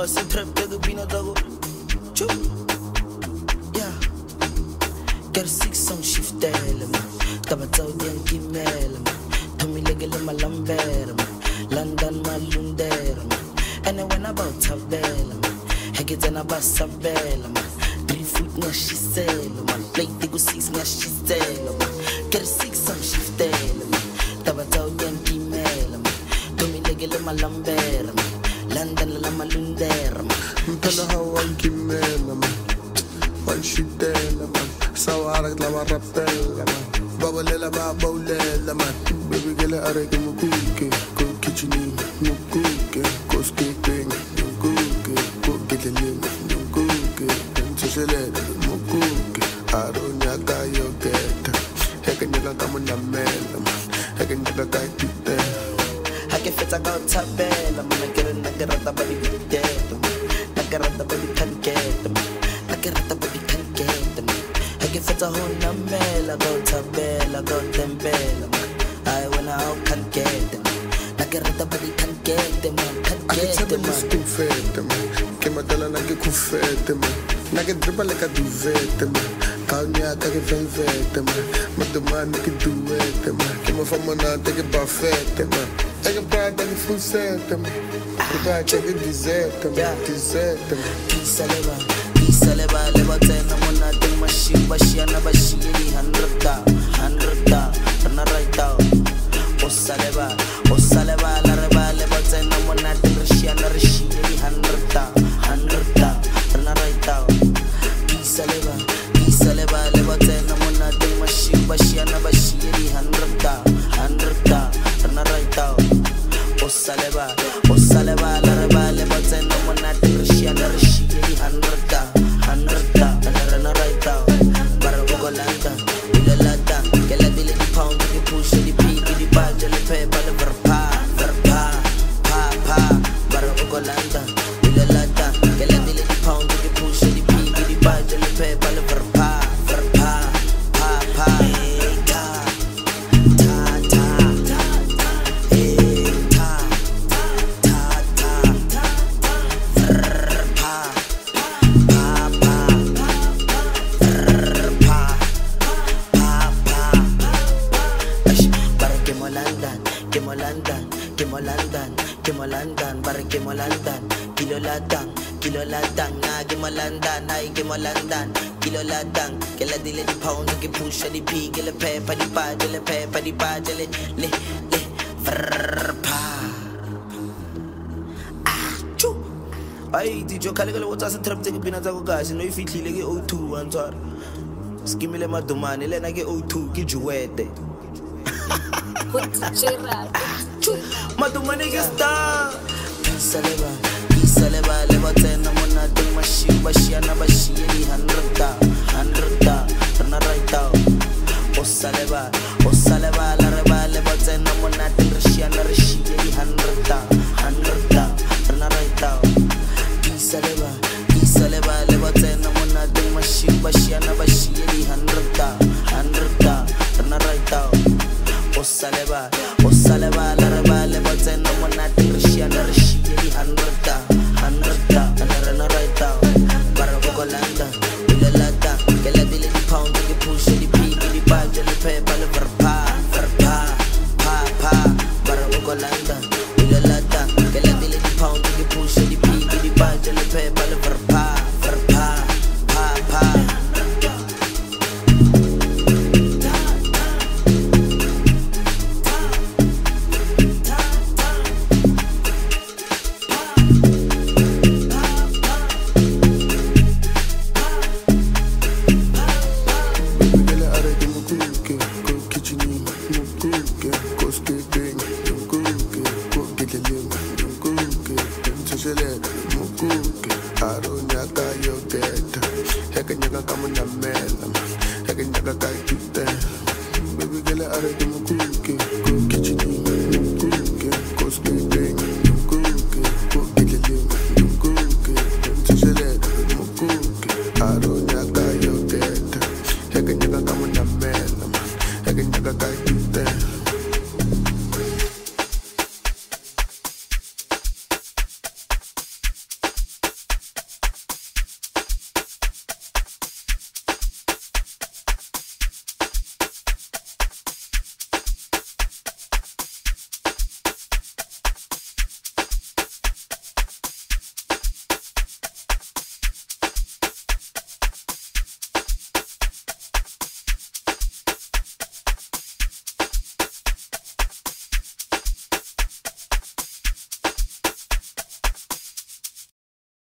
se trap take pina tago. Choo. Yeah. Get 6 on shift element. Kaba tau dian kimel man. Tommy legele malamber man. London malundera man. And then when about tabela man. Hegeten about sabela man. 3 foot na she sell man. Play tigo 6 na she sell man. Get 6 on shift element. Kaba tau dian kimel man. Tommy legele malamber man. London la malundera man. Mpela hawan kimela man. Wan shitela man. Sawarak la marapela man. Babalela ba baulela man. Baby gele areke mukuke. Ko kichini mukuke. Ko skipping mukuke. Ko gele mukuke. Ntshele mukuke. Aronya kayo teta. Hekenyaka kamuna mela man. Hekenyaka kaitite. Hakefeta ka tabela man. Nagarata bali kete man. Nagarata bali kankete man. Nagarata bali kankete man. Hakefeta hona mela go tabela go tembela man. I wanna out kankete man. Nagarata bali kankete man. Kankete man. Skufete man. Kematela nake kufete man. Nake driba leka duvete man. Kaunya take velvete man. Madumani ke duete man. Kemafama na take buffete man. Ega prada ke fusete man. Ega take dizete man. Dizete man. Kisaleba leba tena mona ting mashiba shiana bashiri 100 rana right out. Osaleba la reba leba tena mona ting shiana rishiri 100 rana right out. Kisaleba leba tena mona ting mashiba shiana bashiri 100 rana right out. Osaleba la reba leba tena mona ting shiana rishiri 100 rana right out. Para Ugolanda, Ilalata, que la dile di pound, di push, di pig, di badge, le pepa, le verpa. Para Ugolanda, Ilalata, que la dile di pound, di push, di pig, di badge, le pepa, le verpa. Kemolandan, bara kemolandan, kilo ladang, na kemolandan, ay kemolandan, kilo ladang, que la dile di pound, que push, di pig, que le pepa, di badge, le verpa. Achoo. Ay, di jo kale what's a trap take pina tago guys, no if it lege O2 antar. Skimile madumane, le na ke O2 ki juwete. Madumane que está. Kisaleba leba tena mona ting mashiba shiana bashiri 100 rana right out. Osaleba la reba leba tena mona ting shiana rishiri 100 rana right out. Kisaleba leba tena mona ting mashiba shiana bashiri 100 rana right out. Osaleba la reba leba tena mona ting shiana rishiri 100 rana right out. Para Ugolanda, Ilalata, que la dile di pound, que push, di pig, di badge, le pepa, le verpa. Para Ugolanda, Ilalata, que la dile di pound, que push, di pig, di badge, le pepa, le verpa. Baby girl, I reckon